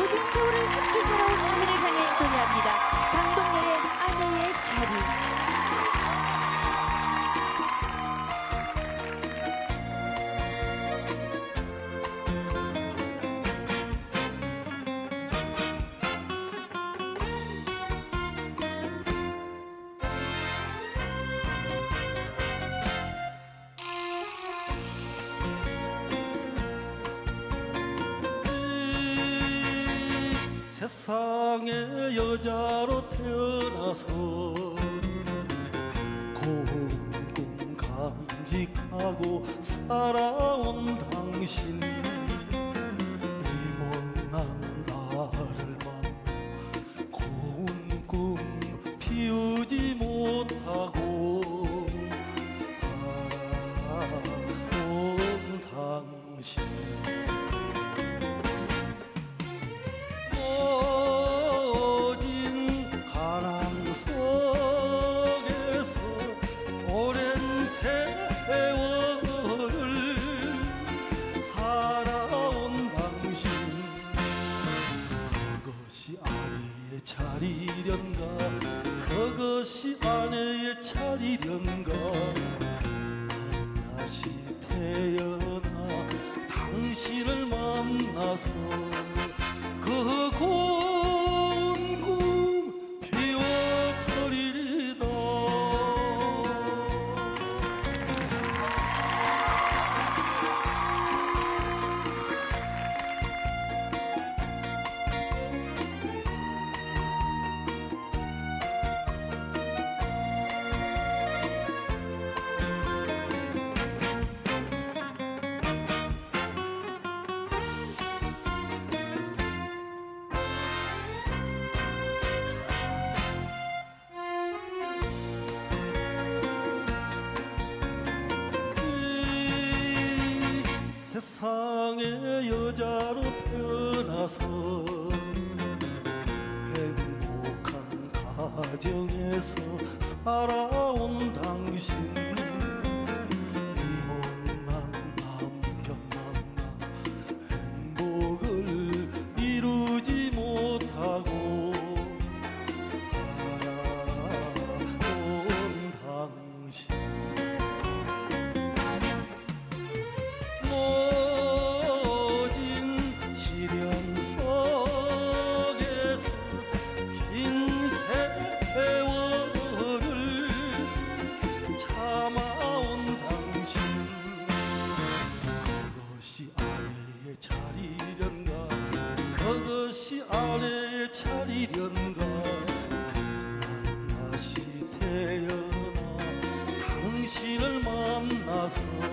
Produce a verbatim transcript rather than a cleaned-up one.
모든 세월을 함께 살아온 아내를 향해 노래합니다. 강동예의 아내의 자리. 세상의 여자로 태어나서 고운 꿈 간직하고 살아온 당신, 이 못난 나를 만나 고운 꿈 피우지 못하고 살아온 당신, 오랜 세월을 살아온 당신, 그것이 아내의 자리련가, 그것이 아내의 자리련가. 나는 다시 태어나 당신을 만나서 그 고운 꿈 피워버리리다. 세상의 여자로 태어나서 행복한 가정에서 살아온 당신, 이 못난 남편 만나 행복을 이루지 못하고 살아온 당신, 참아온 당신, 그것이 아내의 자리련가, 그것이 아내의 자리련가. 나는 다시 태어나 당신을 만나서